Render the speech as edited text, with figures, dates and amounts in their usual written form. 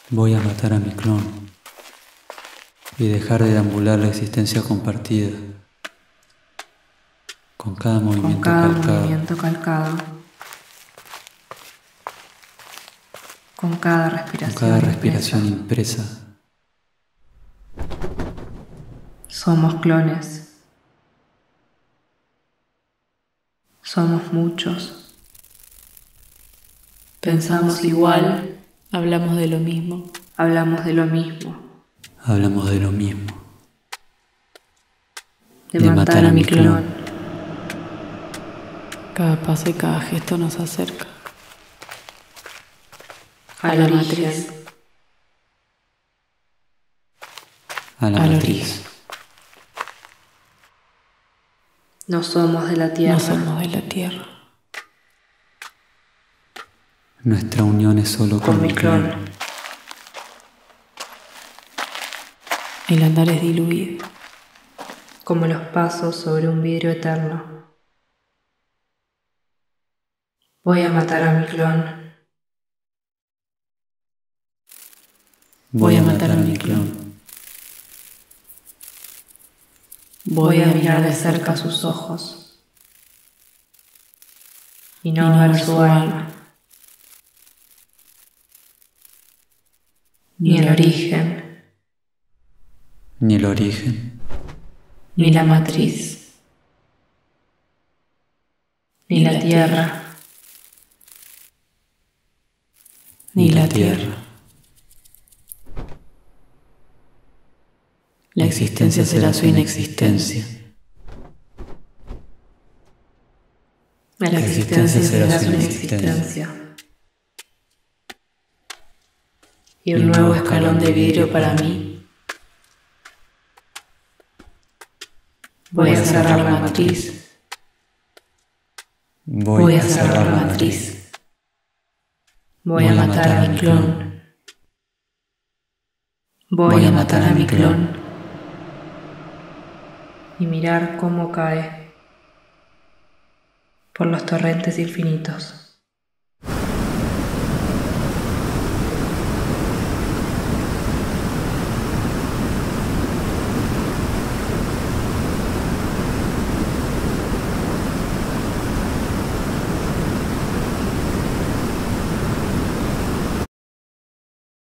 Voy a matar a mi clon y dejar de deambular la existencia compartida con cada movimiento calcado, con cada respiración impresa. Somos clones. Somos muchos. Pensamos igual. Hablamos de lo mismo. Hablamos de lo mismo. Hablamos de lo mismo. De matar a mi clon. Cada paso y cada gesto nos acerca A la matriz. A la matriz. No somos de la tierra. No somos de la tierra. Nuestra unión es solo con mi clon. El andar es diluido. Como los pasos sobre un vidrio eterno. Voy a matar a mi clon. Voy a matar a mi clon. Voy a mirar de cerca sus ojos y no ver su alma, ni el origen, Ni el origen, ni la matriz, ni la tierra, ni la tierra. La existencia será su inexistencia. la existencia será su inexistencia. Y un nuevo escalón de vidrio para mí. Voy a cerrar la matriz. Voy a cerrar la matriz. Voy a matar a mi clon. Voy a matar a mi clon. Y mirar cómo cae por los torrentes infinitos.